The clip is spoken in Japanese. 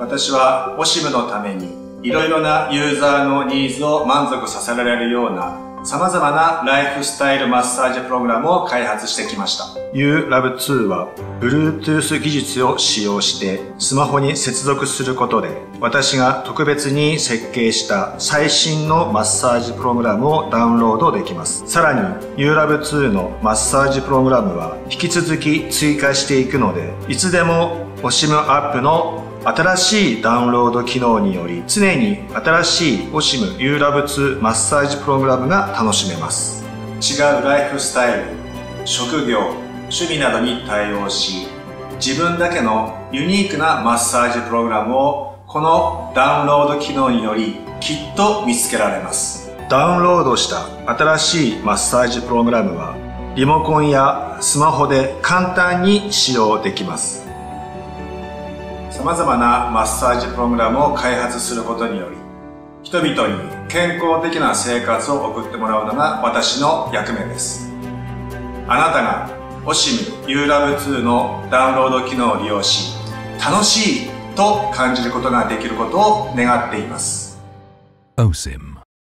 私は OSIM のためにいろいろなユーザーのニーズを満足させられるような様々なライフスタイルマッサージプログラムを開発してきました。YouLove2 は Bluetooth 技術を使用してスマホに接続することで私が特別に設計した最新のマッサージプログラムをダウンロードできます。さらに YouLove2 のマッサージプログラムは引き続き追加していくのでいつでも OSIM アップの新しいダウンロード機能により常に新しい OSIM YouLove2 マッサージプログラムが楽しめます。違うライフスタイル、職業、趣味などに対応し自分だけのユニークなマッサージプログラムをこのダウンロード機能によりきっと見つけられます。ダウンロードした新しいマッサージプログラムはリモコンやスマホで簡単に使用できます。様々なマッサージプログラムを開発することにより人々に健康的な生活を送ってもらうのが私の役目です。あなたが OSIM YouLove2 のダウンロード機能を利用し楽しいと感じることができることを願っています。 OSIM